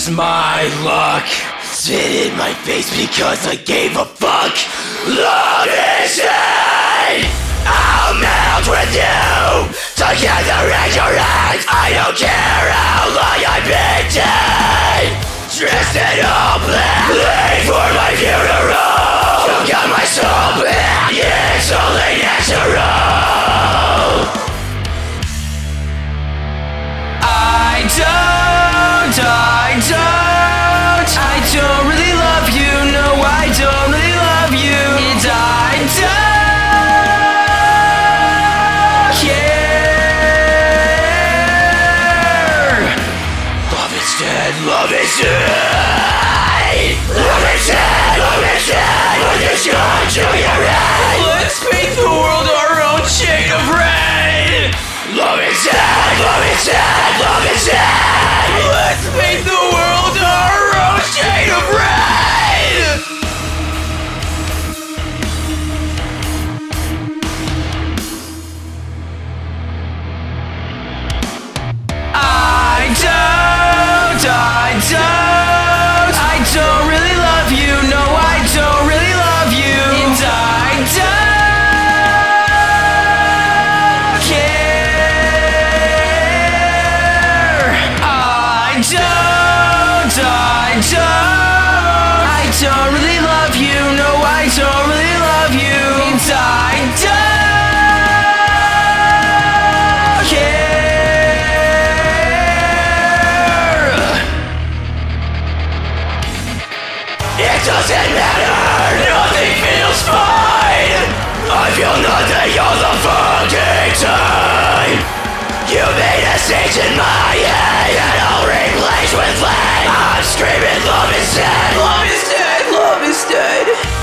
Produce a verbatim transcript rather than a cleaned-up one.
It's my luck. Spit in my face because I gave a fuck. Love is dead. I'll melt with you. Together as your hands. I don't care how long I've been dead. Dressed in all black. Wait for my funeral. You got my soul back. It's only natural. I don't, I don't, I don't really love you. No, I don't really love you. It's I don't care. Love is dead, love is dead. Love is dead, love is dead. When it's gone to your head. Let's paint the world our own shade of red. Love is dead, love is dead, love is dead. Let's paint the world our own shade of red. I don't, I don't, I don't really love you. No, I don't really love you. And I don't care. I don't, I don't, I don't really love you. No, I don't really love you. And I don't care. It doesn't matter, nothing feels fine. I feel nothing all the fucking time. You made a stage in my head and I'll replace with flame. I'm screaming, love is dead, love is dead, love is dead.